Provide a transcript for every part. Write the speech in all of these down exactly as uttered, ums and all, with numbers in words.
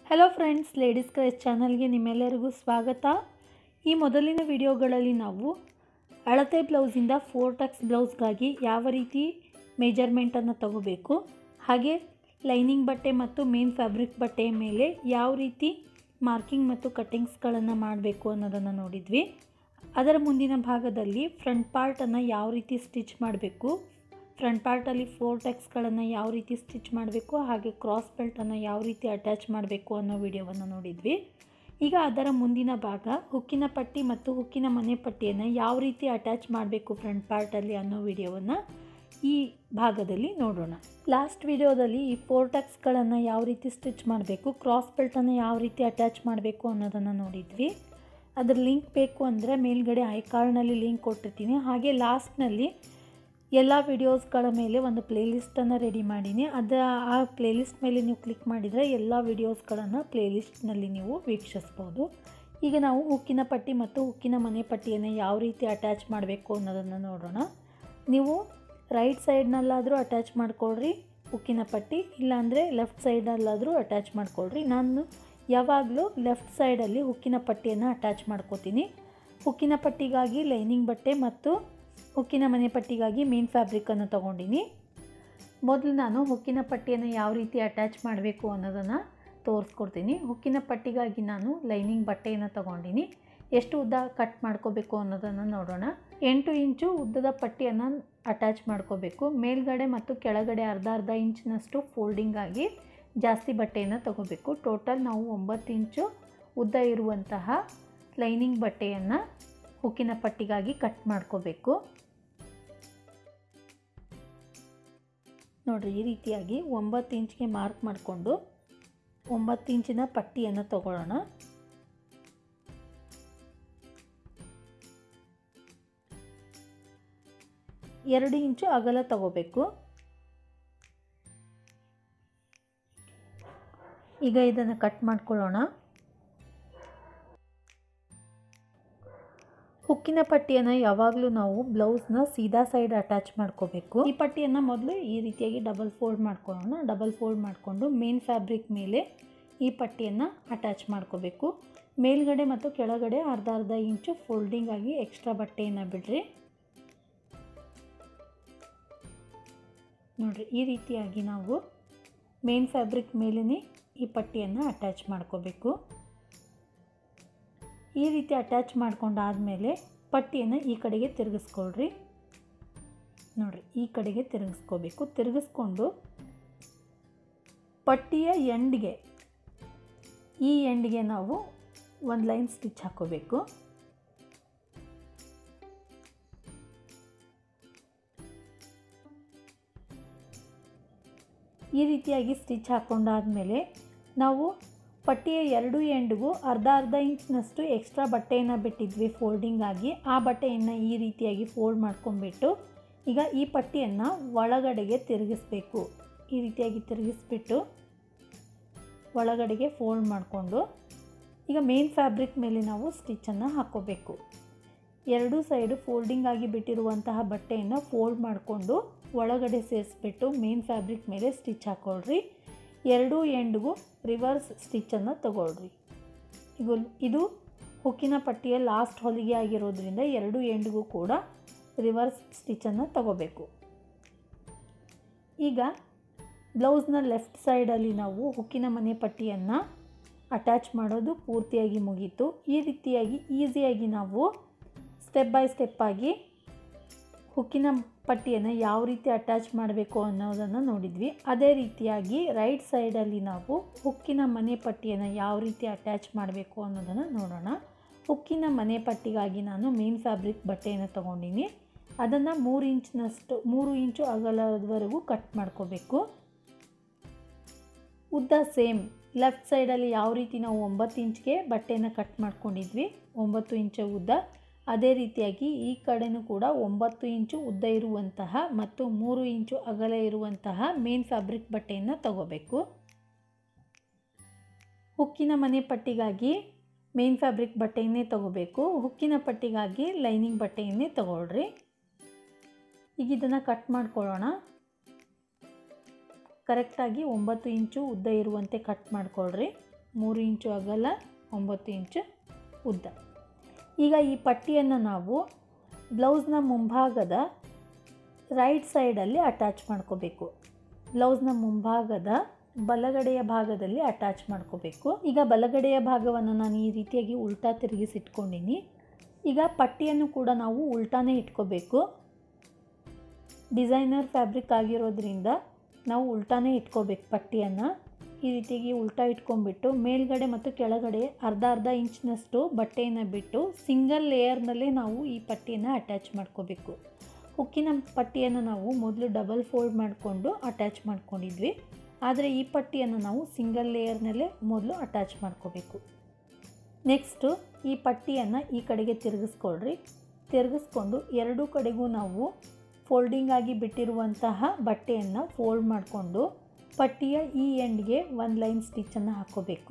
Hello friends, ladies craze ಚಾನಲ್ಗೆ ನಿಮ್ಮೆಲ್ಲರಿಗೂ ಸ್ವಾಗತ. ಈ ಮೊದಲಿನ ವಿಡಿಯೋಗಳಲ್ಲಿ ನಾವು ಅಳತೆ ಬ್ಲೌಸಿಂದ ಫೋರ್ ಟಕ್ಸ್ ಬ್ಲೌಸ್ಗಾಗಿ ಯಾವ ರೀತಿ ಮೆಜರ್ಮೆಂಟನ್ನು ತಗೋಬೇಕು, ಹಾಗೆ ಲೈನಿಂಗ್ ಬಟ್ಟೆ ಮತ್ತು ಮೇನ್ ಫ್ಯಾಬ್ರಿಕ್ ಬಟ್ಟೆಯ ಮೇಲೆ ಯಾವ ರೀತಿ ಮಾರ್ಕಿಂಗ್ ಮತ್ತು ಕಟ್ಟಿಂಗ್ಸ್ಗಳನ್ನು ಮಾಡಬೇಕು ಅನ್ನೋದನ್ನು ನೋಡಿದ್ವಿ. ಅದರ ಮುಂದಿನ ಭಾಗದಲ್ಲಿ ಫ್ರಂಟ್ ಪಾರ್ಟನ್ನು ಯಾವ ರೀತಿ ಸ್ಟಿಚ್ ಮಾಡಬೇಕು, ಫ್ರಂಟ್ ಪಾರ್ಟಲ್ಲಿ ಫೋರ್ ಟಕ್ಸ್ಗಳನ್ನು ಯಾವ ರೀತಿ ಸ್ಟಿಚ್ ಮಾಡಬೇಕು, ಹಾಗೆ ಕ್ರಾಸ್ ಬೆಲ್ಟನ್ನು ಯಾವ ರೀತಿ ಅಟ್ಯಾಚ್ ಮಾಡಬೇಕು ಅನ್ನೋ ವಿಡಿಯೋವನ್ನು ನೋಡಿದ್ವಿ. ಈಗ ಅದರ ಮುಂದಿನ ಭಾಗ ಹುಕ್ಕಿನ ಪಟ್ಟಿ ಮತ್ತು ಹುಕ್ಕಿನ ಮನೆ ಪಟ್ಟಿಯನ್ನು ಯಾವ ರೀತಿ ಅಟ್ಯಾಚ್ ಮಾಡಬೇಕು ಫ್ರಂಟ್ ಪಾರ್ಟಲ್ಲಿ ಅನ್ನೋ ವಿಡಿಯೋವನ್ನು ಈ ಭಾಗದಲ್ಲಿ ನೋಡೋಣ. ಲಾಸ್ಟ್ ವಿಡಿಯೋದಲ್ಲಿ ಈ ಫೋರ್ ಟಕ್ಸ್ಗಳನ್ನು ಯಾವ ರೀತಿ ಸ್ಟಿಚ್ ಮಾಡಬೇಕು, ಕ್ರಾಸ್ ಬೆಲ್ಟನ್ನು ಯಾವ ರೀತಿ ಅಟ್ಯಾಚ್ ಮಾಡಬೇಕು ಅನ್ನೋದನ್ನು ನೋಡಿದ್ವಿ. ಅದರ ಲಿಂಕ್ ಬೇಕು ಅಂದರೆ ಮೇಲ್ಗಡೆ ಐ ಕಾರ್ಡ್ನಲ್ಲಿ ಲಿಂಕ್ ಕೊಟ್ಟಿರ್ತೀನಿ. ಹಾಗೆ ಲಾಸ್ಟ್ನಲ್ಲಿ ಎಲ್ಲ ವಿಡಿಯೋಸ್ಗಳ ಮೇಲೆ ಒಂದು ಪ್ಲೇಲಿಸ್ಟನ್ನು ರೆಡಿ ಮಾಡೀನಿ. ಅದರ ಆ ಪ್ಲೇಲಿಸ್ಟ್ ಮೇಲೆ ನೀವು ಕ್ಲಿಕ್ ಮಾಡಿದರೆ ಎಲ್ಲ ವಿಡಿಯೋಸ್ಗಳನ್ನು ಪ್ಲೇಲಿಸ್ಟ್ನಲ್ಲಿ ನೀವು ವೀಕ್ಷಿಸ್ಬೋದು. ಈಗ ನಾವು ಹುಕ್ಕಿನ ಪಟ್ಟಿ ಮತ್ತು ಹುಕ್ಕಿನ ಮನೆ ಪಟ್ಟಿಯನ್ನು ಯಾವ ರೀತಿ ಅಟ್ಯಾಚ್ ಮಾಡಬೇಕು ಅನ್ನೋದನ್ನು ನೋಡೋಣ. ನೀವು ರೈಟ್ ಸೈಡ್ನಲ್ಲಾದರೂ ಅಟ್ಯಾಚ್ ಮಾಡ್ಕೊಳ್ರಿ ಹುಕ್ಕಿನ ಪಟ್ಟಿ, ಇಲ್ಲಾಂದರೆ ಲೆಫ್ಟ್ ಸೈಡಲ್ಲಾದರೂ ಅಟ್ಯಾಚ್ ಮಾಡ್ಕೊಳ್ರಿ. ನಾನು ಯಾವಾಗಲೂ ಲೆಫ್ಟ್ ಸೈಡಲ್ಲಿ ಹುಕ್ಕಿನ ಪಟ್ಟಿಯನ್ನು ಅಟ್ಯಾಚ್ ಮಾಡ್ಕೋತೀನಿ. ಹುಕ್ಕಿನ ಪಟ್ಟಿಗಾಗಿ ಲೈನಿಂಗ್ ಬಟ್ಟೆ ಮತ್ತು ಹುಕ್ಕಿನ ಮನೆ ಪಟ್ಟಿಗಾಗಿ ಮೇನ್ ಫ್ಯಾಬ್ರಿಕನ್ನು ತೊಗೊಂಡಿನಿ. ಮೊದಲು ನಾನು ಹುಕ್ಕಿನ ಪಟ್ಟಿಯನ್ನು ಯಾವ ರೀತಿ ಅಟ್ಯಾಚ್ ಮಾಡಬೇಕು ಅನ್ನೋದನ್ನು ತೋರಿಸ್ಕೊಡ್ತೀನಿ. ಹುಕ್ಕಿನ ಪಟ್ಟಿಗಾಗಿ ನಾನು ಲೈನಿಂಗ್ ಬಟ್ಟೆಯನ್ನು ತೊಗೊಂಡಿನಿ. ಎಷ್ಟು ಉದ್ದ ಕಟ್ ಮಾಡ್ಕೋಬೇಕು ಅನ್ನೋದನ್ನು ನೋಡೋಣ. ಎಂಟು ಇಂಚು ಉದ್ದದ ಪಟ್ಟಿಯನ್ನು ಅಟ್ಯಾಚ್ ಮಾಡ್ಕೋಬೇಕು. ಮೇಲ್ಗಡೆ ಮತ್ತು ಕೆಳಗಡೆ ಅರ್ಧ ಅರ್ಧ ಇಂಚಿನಷ್ಟು ಫೋಲ್ಡಿಂಗ್ ಆಗಿ ಜಾಸ್ತಿ ಬಟ್ಟೆಯನ್ನು ತೊಗೋಬೇಕು. ಟೋಟಲ್ ನಾವು ಒಂಬತ್ತು ಇಂಚು ಉದ್ದ ಇರುವಂತಹ ಲೈನಿಂಗ್ ಬಟ್ಟೆಯನ್ನು ಹುಕ್ಕಿನ ಪಟ್ಟಿಗಾಗಿ ಕಟ್ ಮಾಡ್ಕೋಬೇಕು. ನೋಡಿರಿ, ಈ ರೀತಿಯಾಗಿ ಒಂಬತ್ತು ಇಂಚ್ಗೆ ಮಾರ್ಕ್ ಮಾಡಿಕೊಂಡು ಒಂಬತ್ತು ಇಂಚಿನ ಪಟ್ಟಿಯನ್ನು ತಗೊಳ್ಳೋಣ. ಎರಡು ಇಂಚು ಅಗಲ ತಗೋಬೇಕು. ಈಗ ಇದನ್ನು ಕಟ್ ಮಾಡ್ಕೊಳ್ಳೋಣ. ಹುಕ್ಕಿನ ಪಟ್ಟಿಯನ್ನು ಯಾವಾಗಲೂ ನಾವು ಬ್ಲೌಸ್ನ ಸೀದಾ ಸೈಡ್ ಅಟ್ಯಾಚ್ ಮಾಡ್ಕೋಬೇಕು. ಈ ಪಟ್ಟಿಯನ್ನು ಮೊದಲು ಈ ರೀತಿಯಾಗಿ ಡಬಲ್ ಫೋಲ್ಡ್ ಮಾಡ್ಕೊಳ್ಳೋಣ. ಡಬಲ್ ಫೋಲ್ಡ್ ಮಾಡಿಕೊಂಡು ಮೇನ್ ಫ್ಯಾಬ್ರಿಕ್ ಮೇಲೆ ಈ ಪಟ್ಟಿಯನ್ನು ಅಟ್ಯಾಚ್ ಮಾಡ್ಕೋಬೇಕು. ಮೇಲ್ಗಡೆ ಮತ್ತು ಕೆಳಗಡೆ ಅರ್ಧ ಅರ್ಧ ಇಂಚು ಫೋಲ್ಡಿಂಗ್ ಆಗಿ ಎಕ್ಸ್ಟ್ರಾ ಬಟ್ಟೆಯನ್ನು ಬಿಡ್ರಿ. ನೋಡಿರಿ, ಈ ರೀತಿಯಾಗಿ ನಾವು ಮೇನ್ ಫ್ಯಾಬ್ರಿಕ್ ಮೇಲೇ ಈ ಪಟ್ಟಿಯನ್ನು ಅಟ್ಯಾಚ್ ಮಾಡ್ಕೋಬೇಕು. ಈ ರೀತಿ ಅಟ್ಯಾಚ್ ಮಾಡ್ಕೊಂಡಾದಮೇಲೆ ಪಟ್ಟಿಯನ್ನು ಈ ಕಡೆಗೆ ತಿರುಗಿಸ್ಕೊಳ್ರಿ. ನೋಡಿರಿ, ಈ ಕಡೆಗೆ ತಿರುಗಿಸ್ಕೋಬೇಕು. ತಿರುಗಿಸ್ಕೊಂಡು ಪಟ್ಟಿಯ ಎಂಡ್ಗೆ ಈ ಎಂಡ್ಗೆ ನಾವು ಒಂದು ಲೈನ್ ಸ್ಟಿಚ್ ಹಾಕೋಬೇಕು. ಈ ರೀತಿಯಾಗಿ ಸ್ಟಿಚ್ ಹಾಕ್ಕೊಂಡಾದಮೇಲೆ ನಾವು ಪಟ್ಟಿಯ ಎರಡು ಎಂಡ್ಗೂ ಅರ್ಧ ಅರ್ಧ ಇಂಚ್ನಷ್ಟು ಎಕ್ಸ್ಟ್ರಾ ಬಟ್ಟೆಯನ್ನು ಬಿಟ್ಟಿದ್ವಿ ಫೋಲ್ಡಿಂಗ್ ಆಗಿ. ಆ ಬಟ್ಟೆಯನ್ನು ಈ ರೀತಿಯಾಗಿ ಫೋಲ್ಡ್ ಮಾಡ್ಕೊಂಡ್ಬಿಟ್ಟು ಈಗ ಈ ಪಟ್ಟಿಯನ್ನು ಒಳಗಡೆಗೆ ತಿರುಗಿಸ್ಬೇಕು. ಈ ರೀತಿಯಾಗಿ ತಿರುಗಿಸ್ಬಿಟ್ಟು ಒಳಗಡೆಗೆ ಫೋಲ್ಡ್ ಮಾಡಿಕೊಂಡು ಈಗ ಮೇನ್ ಫ್ಯಾಬ್ರಿಕ್ ಮೇಲೆ ನಾವು ಸ್ಟಿಚ್ಚನ್ನು ಹಾಕ್ಕೋಬೇಕು. ಎರಡೂ ಸೈಡು ಫೋಲ್ಡಿಂಗ್ ಆಗಿ ಬಿಟ್ಟಿರುವಂತಹ ಬಟ್ಟೆಯನ್ನು ಫೋಲ್ಡ್ ಮಾಡಿಕೊಂಡು ಒಳಗಡೆ ಸೇರಿಸ್ಬಿಟ್ಟು ಮೇನ್ ಫ್ಯಾಬ್ರಿಕ್ ಮೇಲೆ ಸ್ಟಿಚ್ ಹಾಕ್ಕೊಳ್ರಿ. ಎರಡೂ ಎಂಡ್ಗೂ ರಿವರ್ಸ್ ಸ್ಟಿಚ್ಚನ್ನು ತಗೊಳ್ರಿ. ಈಗ ಇದು ಹುಕ್ಕಿನ ಪಟ್ಟಿಯ ಲಾಸ್ಟ್ ಹೊಲಿಗೆ ಆಗಿರೋದ್ರಿಂದ ಎರಡೂ ಎಂಡ್ಗೂ ಕೂಡ ರಿವರ್ಸ್ ಸ್ಟಿಚ್ಚನ್ನು ತಗೋಬೇಕು. ಈಗ ಬ್ಲೌಸ್ನ ಲೆಫ್ಟ್ ಸೈಡಲ್ಲಿ ನಾವು ಹುಕ್ಕಿನ ಮನೆ ಪಟ್ಟಿಯನ್ನು ಅಟ್ಯಾಚ್ ಮಾಡೋದು ಪೂರ್ತಿಯಾಗಿ ಮುಗೀತು. ಈ ರೀತಿಯಾಗಿ ಈಸಿಯಾಗಿ ನಾವು ಸ್ಟೆಪ್ ಬೈ ಸ್ಟೆಪ್ ಆಗಿ ಹುಕ್ಕಿನ ಪಟ್ಟಿಯನ್ನು ಯಾವ ರೀತಿ ಅಟ್ಯಾಚ್ ಮಾಡಬೇಕು ಅನ್ನೋದನ್ನು ನೋಡಿದ್ವಿ. ಅದೇ ರೀತಿಯಾಗಿ ರೈಟ್ ಸೈಡಲ್ಲಿ ನಾವು ಹುಕ್ಕಿನ ಮನೆ ಪಟ್ಟಿಯನ್ನು ಯಾವ ರೀತಿ ಅಟ್ಯಾಚ್ ಮಾಡಬೇಕು ಅನ್ನೋದನ್ನು ನೋಡೋಣ. ಹುಕ್ಕಿನ ಮನೆ ಪಟ್ಟಿಗಾಗಿ ನಾನು ಮೇನ್ ಫ್ಯಾಬ್ರಿಕ್ ಬಟ್ಟೆಯನ್ನು ತೊಗೊಂಡಿನಿ. ಅದನ್ನು ಮೂರು ಇಂಚಿನಷ್ಟು ಮೂರು ಇಂಚು ಅಗಲದವರೆಗೂ ಕಟ್ ಮಾಡ್ಕೋಬೇಕು. ಉದ್ದ ಸೇಮ್ ಲೆಫ್ಟ್ ಸೈಡಲ್ಲಿ ಯಾವ ರೀತಿ ನಾವು ಒಂಬತ್ತು ಇಂಚ್ಗೆ ಬಟ್ಟೆಯನ್ನು ಕಟ್ ಮಾಡ್ಕೊಂಡಿದ್ವಿ, ಒಂಬತ್ತು ಇಂಚು ಉದ್ದ, ಅದೇ ರೀತಿಯಾಗಿ ಈ ಕಡೆನೂ ಕೂಡ ಒಂಬತ್ತು ಇಂಚು ಉದ್ದ ಇರುವಂತಹ ಮತ್ತು ಮೂರು ಇಂಚು ಅಗಲ ಇರುವಂತಹ ಮೇನ್ ಫ್ಯಾಬ್ರಿಕ್ ಬಟ್ಟೆಯನ್ನು ತಗೋಬೇಕು. ಹುಕ್ಕಿನ ಮನೆ ಪಟ್ಟಿಗಾಗಿ ಮೇನ್ ಫ್ಯಾಬ್ರಿಕ್ ಬಟ್ಟೆಯನ್ನೇ ತಗೋಬೇಕು. ಹುಕ್ಕಿನ ಪಟ್ಟಿಗಾಗಿ ಲೈನಿಂಗ್ ಬಟ್ಟೆಯನ್ನೇ ತಗೊಳ್ರಿ. ಈಗ ಇದನ್ನು ಕಟ್ ಮಾಡ್ಕೊಳ್ಳೋಣ. ಕರೆಕ್ಟಾಗಿ ಒಂಬತ್ತು ಇಂಚು ಉದ್ದ ಇರುವಂತೆ ಕಟ್ ಮಾಡ್ಕೊಳ್ರಿ. ಮೂರು ಇಂಚು ಅಗಲ, ಒಂಬತ್ತು ಇಂಚು ಉದ್ದ. ಈಗ ಈ ಪಟ್ಟಿಯನ್ನು ನಾವು ಬ್ಲೌಸ್ನ ಮುಂಭಾಗದ ರೈಟ್ ಸೈಡಲ್ಲಿ ಅಟ್ಯಾಚ್ ಮಾಡ್ಕೋಬೇಕು. ಬ್ಲೌಸ್ನ ಮುಂಭಾಗದ ಬಲಗಡೆಯ ಭಾಗದಲ್ಲಿ ಅಟ್ಯಾಚ್ ಮಾಡ್ಕೋಬೇಕು. ಈಗ ಬಲಗಡೆಯ ಭಾಗವನ್ನು ನಾನು ಈ ರೀತಿಯಾಗಿ ಉಲ್ಟಾ ತಿರುಗಿಸಿಟ್ಕೊಂಡಿನಿ. ಈಗ ಪಟ್ಟಿಯನ್ನು ಕೂಡ ನಾವು ಉಲ್ಟಾನೇ ಇಟ್ಕೋಬೇಕು. ಡಿಸೈನರ್ ಫ್ಯಾಬ್ರಿಕ್ ಆಗಿರೋದ್ರಿಂದ ನಾವು ಉಲ್ಟಾನೇ ಇಟ್ಕೋಬೇಕು ಪಟ್ಟಿಯನ್ನು. ಈ ರೀತಿಯಾಗಿ ಉಲ್ಟಾ ಇಟ್ಕೊಂಡ್ಬಿಟ್ಟು ಮೇಲ್ಗಡೆ ಮತ್ತು ಕೆಳಗಡೆ ಅರ್ಧ ಅರ್ಧ ಇಂಚಿನಷ್ಟು ಬಟ್ಟೆಯನ್ನು ಬಿಟ್ಟು ಸಿಂಗಲ್ ಲೇಯರ್ನಲ್ಲೇ ನಾವು ಈ ಪಟ್ಟಿಯನ್ನು ಅಟ್ಯಾಚ್ ಮಾಡ್ಕೋಬೇಕು. ಹುಕ್ಕಿನ ಪಟ್ಟಿಯನ್ನು ನಾವು ಮೊದಲು ಡಬಲ್ ಫೋಲ್ಡ್ ಮಾಡಿಕೊಂಡು ಅಟ್ಯಾಚ್ ಮಾಡ್ಕೊಂಡಿದ್ವಿ. ಆದರೆ ಈ ಪಟ್ಟಿಯನ್ನು ನಾವು ಸಿಂಗಲ್ ಲೇಯರ್ನಲ್ಲೇ ಮೊದಲು ಅಟ್ಯಾಚ್ ಮಾಡ್ಕೋಬೇಕು. ನೆಕ್ಸ್ಟು ಈ ಪಟ್ಟಿಯನ್ನು ಈ ಕಡೆಗೆ ತಿರುಗಿಸ್ಕೊಳ್ರಿ. ತಿರುಗಿಸ್ಕೊಂಡು ಎರಡೂ ಕಡೆಗೂ ನಾವು ಫೋಲ್ಡಿಂಗ್ ಆಗಿ ಬಿಟ್ಟಿರುವಂತಹ ಬಟ್ಟೆಯನ್ನು ಫೋಲ್ಡ್ ಮಾಡಿಕೊಂಡು ಪಟ್ಟಿಯ ಈ ಎಂಡ್ಗೆ ಒಂದು ಲೈನ್ ಸ್ಟಿಚ್ಚನ್ನು ಹಾಕ್ಕೋಬೇಕು.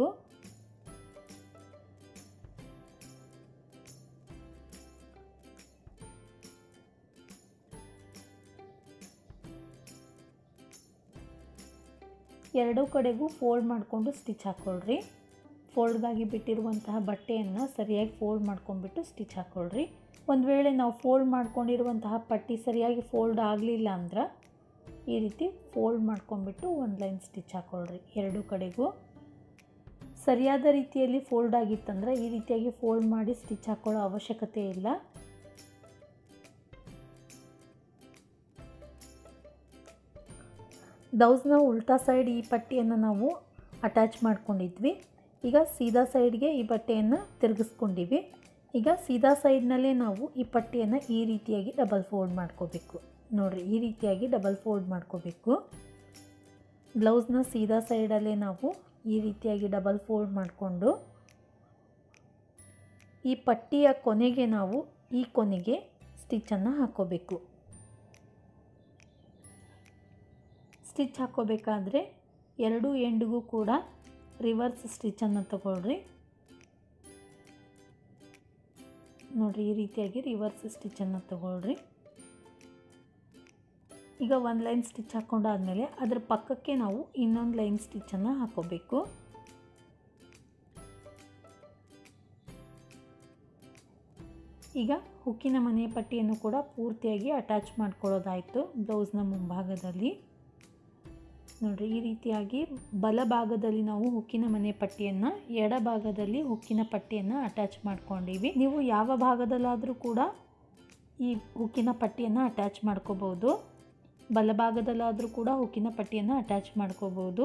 ಎರಡೂ ಕಡೆಗೂ ಫೋಲ್ಡ್ ಮಾಡಿಕೊಂಡು ಸ್ಟಿಚ್ ಹಾಕ್ಕೊಳ್ರಿ. ಫೋಲ್ಡ್ಗಾಗಿ ಬಿಟ್ಟಿರುವಂತಹ ಬಟ್ಟೆಯನ್ನು ಸರಿಯಾಗಿ ಫೋಲ್ಡ್ ಮಾಡ್ಕೊಂಡ್ಬಿಟ್ಟು ಸ್ಟಿಚ್ ಹಾಕ್ಕೊಳ್ರಿ. ಒಂದು ವೇಳೆ ನಾವು ಫೋಲ್ಡ್ ಮಾಡ್ಕೊಂಡಿರುವಂತಹ ಪಟ್ಟಿ ಸರಿಯಾಗಿ ಫೋಲ್ಡ್ ಆಗಲಿಲ್ಲ ಅಂದ್ರೆ ಈ ರೀತಿ ಫೋಲ್ಡ್ ಮಾಡ್ಕೊಂಡ್ಬಿಟ್ಟು ಒಂದು ಲೈನ್ ಸ್ಟಿಚ್ ಹಾಕ್ಕೊಳ್ರಿ. ಎರಡೂ ಕಡೆಗೂ ಸರಿಯಾದ ರೀತಿಯಲ್ಲಿ ಫೋಲ್ಡ್ ಆಗಿತ್ತಂದ್ರೆ ಈ ರೀತಿಯಾಗಿ ಫೋಲ್ಡ್ ಮಾಡಿ ಸ್ಟಿಚ್ ಹಾಕ್ಕೊಳ್ಳೋ ಅವಶ್ಯಕತೆ ಇಲ್ಲ. ಬ್ಲೌಸ್ನ ಉಲ್ಟಾ ಸೈಡ್ ಈ ಪಟ್ಟಿಯನ್ನು ನಾವು ಅಟ್ಯಾಚ್ ಮಾಡ್ಕೊಂಡಿದ್ವಿ. ಈಗ ಸೀದಾ ಸೈಡ್ಗೆ ಈ ಬಟ್ಟೆಯನ್ನು ತಿರುಗಿಸ್ಕೊಂಡಿವಿ. ಈಗ ಸೀದಾ ಸೈಡ್ನಲ್ಲೇ ನಾವು ಈ ಪಟ್ಟಿಯನ್ನು ಈ ರೀತಿಯಾಗಿ ಡಬಲ್ ಫೋಲ್ಡ್ ಮಾಡ್ಕೋಬೇಕು. ನೋಡಿರಿ, ಈ ರೀತಿಯಾಗಿ ಡಬಲ್ ಫೋಲ್ಡ್ ಮಾಡ್ಕೋಬೇಕು. ಬ್ಲೌಸ್ನ ಸೀದಾ ಸೈಡಲ್ಲೇ ನಾವು ಈ ರೀತಿಯಾಗಿ ಡಬಲ್ ಫೋಲ್ಡ್ ಮಾಡಿಕೊಂಡು ಈ ಪಟ್ಟಿಯ ಕೊನೆಗೆ ನಾವು ಈ ಕೊನೆಗೆ ಸ್ಟಿಚ್ಚನ್ನು ಹಾಕ್ಕೋಬೇಕು. ಸ್ಟಿಚ್ ಹಾಕ್ಕೋಬೇಕಾದ್ರೆ ಎರಡೂ ಎಂಡ್ಗೂ ಕೂಡ ರಿವರ್ಸ್ ಸ್ಟಿಚ್ಚನ್ನು ತಗೊಳ್ರಿ. ನೋಡಿರಿ, ಈ ರೀತಿಯಾಗಿ ರಿವರ್ಸ್ ಸ್ಟಿಚ್ಚನ್ನು ತಗೊಳ್ರಿ. ಈಗ ಒಂದು ಲೈನ್ ಸ್ಟಿಚ್ ಹಾಕ್ಕೊಂಡಾದ್ಮೇಲೆ ಅದರ ಪಕ್ಕಕ್ಕೆ ನಾವು ಇನ್ನೊಂದು ಲೈನ್ ಸ್ಟಿಚ್ಚನ್ನು ಹಾಕ್ಕೋಬೇಕು. ಈಗ ಹುಕ್ಕಿನ ಮನೆ ಪಟ್ಟಿಯನ್ನು ಕೂಡ ಪೂರ್ತಿಯಾಗಿ ಅಟ್ಯಾಚ್ ಮಾಡ್ಕೊಳ್ಳೋದಾಯಿತು ಬ್ಲೌಸ್ನ ಮುಂಭಾಗದಲ್ಲಿ. ನೋಡಿರಿ, ಈ ರೀತಿಯಾಗಿ ಬಲಭಾಗದಲ್ಲಿ ನಾವು ಹುಕ್ಕಿನ ಮನೆ ಪಟ್ಟಿಯನ್ನು, ಎಡಭಾಗದಲ್ಲಿ ಹುಕ್ಕಿನ ಪಟ್ಟಿಯನ್ನು ಅಟ್ಯಾಚ್ ಮಾಡ್ಕೊಂಡಿವಿ. ನೀವು ಯಾವ ಭಾಗದಲ್ಲಾದರೂ ಕೂಡ ಈ ಹುಕ್ಕಿನ ಪಟ್ಟಿಯನ್ನು ಅಟ್ಯಾಚ್ ಮಾಡ್ಕೋಬೋದು. ಬಲಭಾಗದಲ್ಲಾದರೂ ಕೂಡ ಹುಕ್ಕಿನ ಪಟ್ಟಿಯನ್ನು ಅಟ್ಯಾಚ್ ಮಾಡ್ಕೋಬೋದು.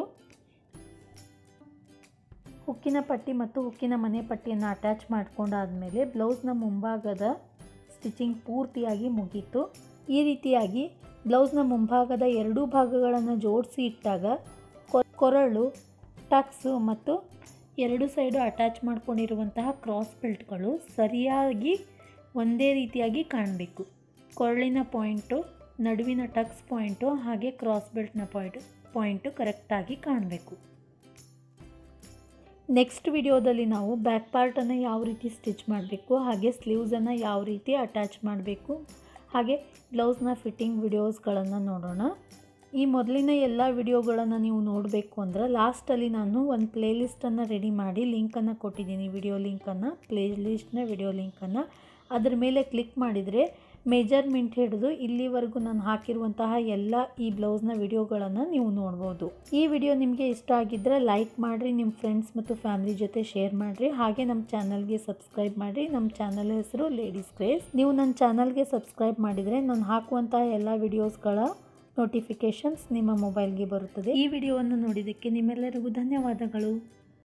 ಹುಕ್ಕಿನ ಪಟ್ಟಿ ಮತ್ತು ಹುಕ್ಕಿನ ಮನೆ ಪಟ್ಟಿಯನ್ನು ಅಟ್ಯಾಚ್ ಮಾಡ್ಕೊಂಡಾದ್ಮೇಲೆ ಬ್ಲೌಸ್ನ ಮುಂಭಾಗದ ಸ್ಟಿಚಿಂಗ್ ಪೂರ್ತಿಯಾಗಿ ಮುಗೀತು. ಈ ರೀತಿಯಾಗಿ ಬ್ಲೌಸ್ನ ಮುಂಭಾಗದ ಎರಡೂ ಭಾಗಗಳನ್ನು ಜೋಡಿಸಿ ಇಟ್ಟಾಗ ಕೊರಳು, ಟಕ್ಸು ಮತ್ತು ಎರಡು ಸೈಡು ಅಟ್ಯಾಚ್ ಮಾಡ್ಕೊಂಡಿರುವಂತಹ ಕ್ರಾಸ್ ಬೆಲ್ಟ್ಗಳು ಸರಿಯಾಗಿ ಒಂದೇ ರೀತಿಯಾಗಿ ಕಾಣಬೇಕು. ಕೊರಳಿನ ಪಾಯಿಂಟು, ನಡುವಿನ ಟಕ್ಸ್ ಪಾಯಿಂಟು ಹಾಗೆ ಕ್ರಾಸ್ ಬೆಲ್ಟ್ನ ಪಾಯಿಂಟು ಪಾಯಿಂಟು ಕರೆಕ್ಟಾಗಿ ಕಾಣಬೇಕು. ನೆಕ್ಸ್ಟ್ ವಿಡಿಯೋದಲ್ಲಿ ನಾವು ಬ್ಯಾಕ್ ಪಾರ್ಟನ್ನು ಯಾವ ರೀತಿ ಸ್ಟಿಚ್ ಮಾಡಬೇಕು, ಹಾಗೆ ಸ್ಲೀವ್ಸನ್ನು ಯಾವ ರೀತಿ ಅಟ್ಯಾಚ್ ಮಾಡಬೇಕು, ಹಾಗೆ ಬ್ಲೌಸ್ನ ಫಿಟ್ಟಿಂಗ್ ವಿಡಿಯೋಸ್ಗಳನ್ನು ನೋಡೋಣ. ಈ ಮೊದಲಿನ ಎಲ್ಲ ವಿಡಿಯೋಗಳನ್ನು ನೀವು ನೋಡಬೇಕು ಅಂದರೆ ಲಾಸ್ಟಲ್ಲಿ ನಾನು ಒಂದು ಪ್ಲೇ ಲಿಸ್ಟನ್ನು ರೆಡಿ ಮಾಡಿ ಲಿಂಕನ್ನು ಕೊಟ್ಟಿದ್ದೀನಿ. ವಿಡಿಯೋ ಲಿಂಕನ್ನು, ಪ್ಲೇ ಲಿಸ್ಟ್ನ ವಿಡಿಯೋ ಲಿಂಕನ್ನು ಅದರ ಮೇಲೆ ಕ್ಲಿಕ್ ಮಾಡಿದರೆ ಮೆಜರ್ಮೆಂಟ್ ಹಿಡಿದು ಇಲ್ಲಿವರೆಗೂ ನಾನು ಹಾಕಿರುವಂತಹ ಎಲ್ಲ ಈ ಬ್ಲೌಸ್ನ ವಿಡಿಯೋಗಳನ್ನು ನೀವು ನೋಡ್ಬೋದು. ಈ ವಿಡಿಯೋ ನಿಮಗೆ ಇಷ್ಟ ಆಗಿದ್ದರೆ ಲೈಕ್ ಮಾಡಿರಿ, ನಿಮ್ಮ ಫ್ರೆಂಡ್ಸ್ ಮತ್ತು ಫ್ಯಾಮಿಲಿ ಜೊತೆ ಶೇರ್ ಮಾಡಿರಿ. ಹಾಗೆ ನಮ್ಮ ಚಾನಲ್ಗೆ ಸಬ್ಸ್ಕ್ರೈಬ್ ಮಾಡಿರಿ. ನಮ್ಮ ಚಾನಲ್ ಹೆಸರು ಲೇಡೀಸ್ ಕ್ರೇಜ್. ನೀವು ನನ್ನ ಚಾನಲ್ಗೆ ಸಬ್ಸ್ಕ್ರೈಬ್ ಮಾಡಿದರೆ ನಾನು ಹಾಕುವಂತಹ ಎಲ್ಲ ವಿಡಿಯೋಸ್ಗಳ ನೋಟಿಫಿಕೇಷನ್ಸ್ ನಿಮ್ಮ ಮೊಬೈಲ್ಗೆ ಬರುತ್ತದೆ. ಈ ವಿಡಿಯೋವನ್ನು ನೋಡಿದ್ದಕ್ಕೆ ನಿಮ್ಮೆಲ್ಲರಿಗೂ ಧನ್ಯವಾದಗಳು.